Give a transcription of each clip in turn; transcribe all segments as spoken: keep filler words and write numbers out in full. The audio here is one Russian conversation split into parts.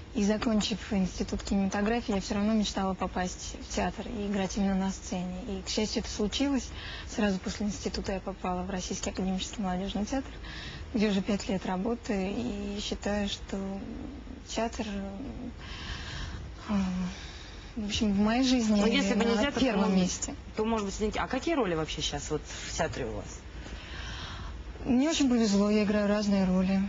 И закончив институт кинематографии, я все равно мечтала попасть в театр и играть именно на сцене. И, к счастью, это случилось. Сразу после института я попала в Российский академический молодежный театр, где уже пять лет работаю. И считаю, что театр, в общем, в моей жизни Но если бы не на театр, первом то, месте. То, может быть, а какие роли вообще сейчас вот в театре у вас? Мне очень повезло, я играю разные роли.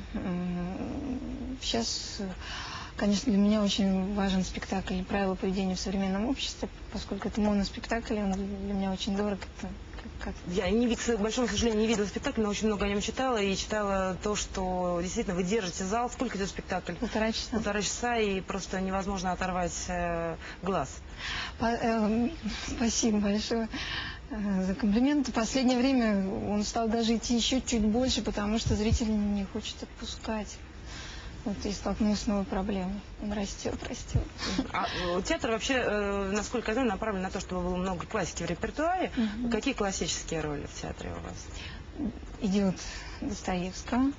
Сейчас, конечно, для меня очень важен спектакль «Правила поведения в современном обществе», поскольку это моноспектакль, он для меня очень дорог. Это как... Я, не, к большому сожалению, не видела спектакль, но очень много о нем читала. И читала то, что действительно вы держите зал. Сколько идет спектакль? Полтора часа. Полтора часа, и просто невозможно оторвать э, глаз. По, э, спасибо большое за комплимент. В последнее время он стал даже идти еще чуть больше, потому что зритель не хочет отпускать. Вот и столкнулся с новой проблемой. Он растет, растет. А театр вообще, э, насколько я знаю, направлен на то, чтобы было много классики в репертуаре. Mm-hmm. Какие классические роли в театре у вас? Идет Достоевского.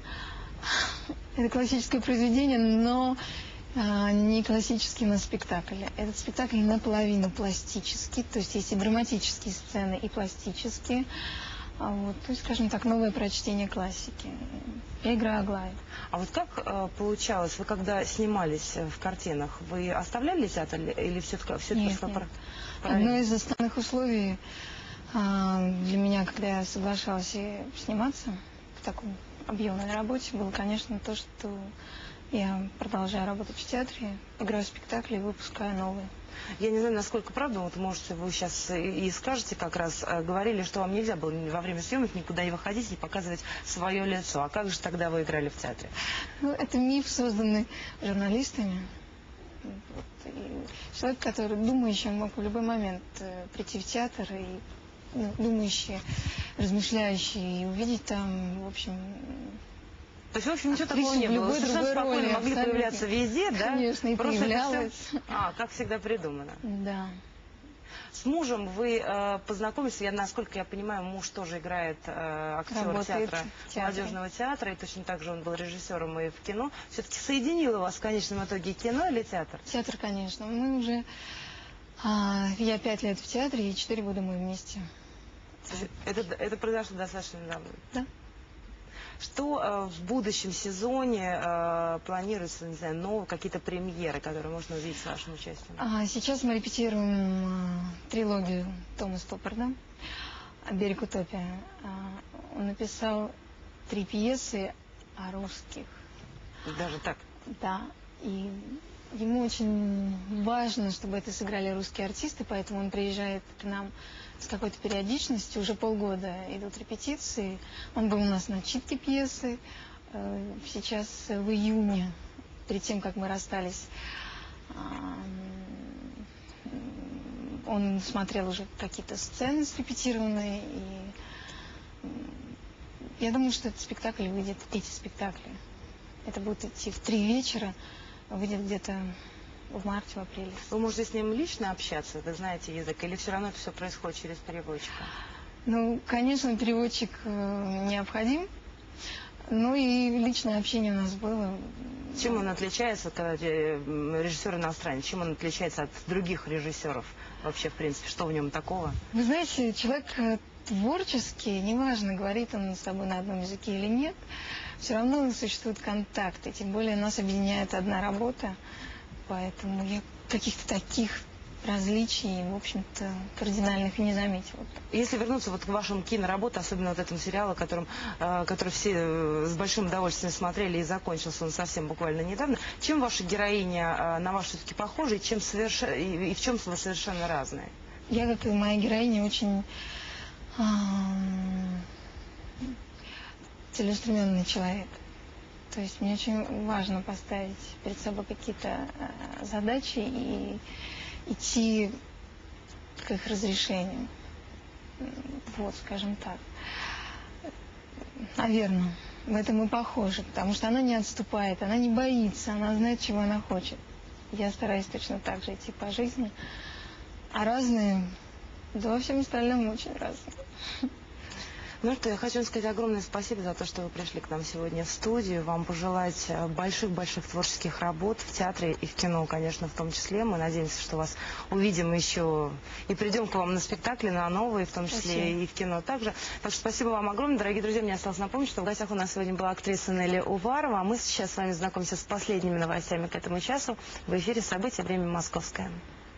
Это классическое произведение, но а, не классический на спектакле. Этот спектакль наполовину пластический, то есть есть и драматические сцены, и пластические. А вот, то есть, скажем так, новое прочтение классики. Я играю Аглаю. А вот как э, получалось, вы когда снимались в картинах, вы оставляли театр или все-таки все нет, шло нет. Про... Одно из основных условий а, для меня, когда я соглашалась сниматься в такой объемной работе, было, конечно, то, что я продолжаю работать в театре, играю спектакли и выпускаю новые. Я не знаю, насколько правда, вот, может, вы сейчас и скажете, как раз э, говорили, что вам нельзя было во время съемок никуда не выходить и показывать свое лицо. А как же тогда вы играли в театре? Ну, это миф, созданный журналистами. Вот. И человек, который думающий, мог в любой момент э, прийти в театр и ну, думающий, размышляющий, и увидеть там, в общем... То есть, в общем, ничего такого не было. Совершенно спокойно роли, могли абсолютно появляться везде, да? Конечно, и просто появлялась. Все... А, как всегда придумано. Да. С мужем вы э, познакомились, я, насколько я понимаю, муж тоже играет э, актер театра, молодежного театра, и точно так же он был режиссером и в кино. Все-таки соединило вас в конечном итоге кино или театр? Театр, конечно. Мы уже... А, я пять лет в театре, и четыре года мы вместе. Это, это произошло достаточно недавно? Да. Что э, в будущем сезоне э, планируется, не знаю, новые какие-то премьеры, которые можно увидеть с вашим участием? А, сейчас мы репетируем э, трилогию Тома Стоппарда «Берег утопия». А, он написал три пьесы о русских. Даже так? Да. И ему очень важно, чтобы это сыграли русские артисты, поэтому он приезжает к нам с какой-то периодичностью. Уже полгода идут репетиции. Он был у нас на читке пьесы. Сейчас в июне, перед тем, как мы расстались, он смотрел уже какие-то сцены срепетированные. И я думаю, что этот спектакль выйдет, эти спектакли. Это будет идти в три вечера, выйдет где-то в марте, в апреле. Вы можете с ним лично общаться, вы знаете язык, или все равно это все происходит через переводчика? Ну, конечно, переводчик э, необходим, ну и личное общение у нас было. Чем он отличается, когда режиссер иностранец, чем он отличается от других режиссеров вообще, в принципе, что в нем такого? Вы знаете, человек творческий, неважно, говорит он с тобой на одном языке или нет, все равно существуют контакты, тем более нас объединяет одна работа. Поэтому я каких-то таких различий, в общем-то, кардинальных не заметила. Если вернуться вот к вашим киноработам, особенно вот этому сериалу, которым, э, который все с большим удовольствием смотрели и закончился он совсем буквально недавно, чем ваша героиня э, на вас все-таки похожа и, чем соверш... и, и в чем вы совершенно разные? Я, как и моя героиня, очень э, целеустремленный человек. То есть мне очень важно поставить перед собой какие-то э, задачи и идти к их разрешению. Вот, скажем так. Наверное, в этом мы похожи, потому что она не отступает, она не боится, она знает, чего она хочет. Я стараюсь точно так же идти по жизни. А разные, да во всем остальном очень разные. Ну что, я хочу вам сказать огромное спасибо за то, что вы пришли к нам сегодня в студию. Вам пожелать больших-больших творческих работ в театре и в кино, конечно, в том числе. Мы надеемся, что вас увидим еще и придем к вам на спектакли, на новые, в том числе спасибо. И в кино также. Так что спасибо вам огромное. Дорогие друзья, мне осталось напомнить, что в гостях у нас сегодня была актриса Нелли Уварова. А мы сейчас с вами знакомимся с последними новостями к этому часу. В эфире «События. Время московское».